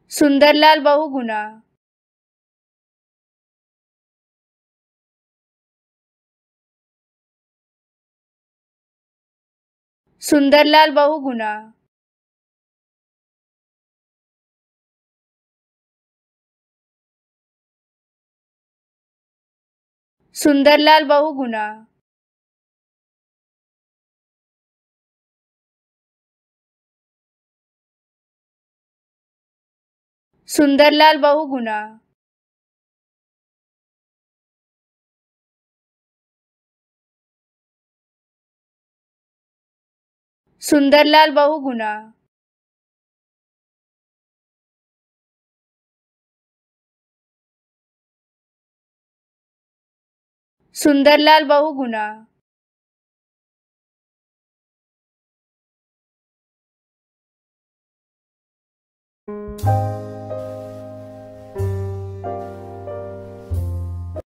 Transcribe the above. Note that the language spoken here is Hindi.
सुंदरलाल बहुगुणा। सुंदरलाल बहुगुणा। सुंदरलाल बहुगुणा। सुंदरलाल बहुगुणा। सुंदरलाल बहुगुणा। सुंदरलाल बहुगुणा।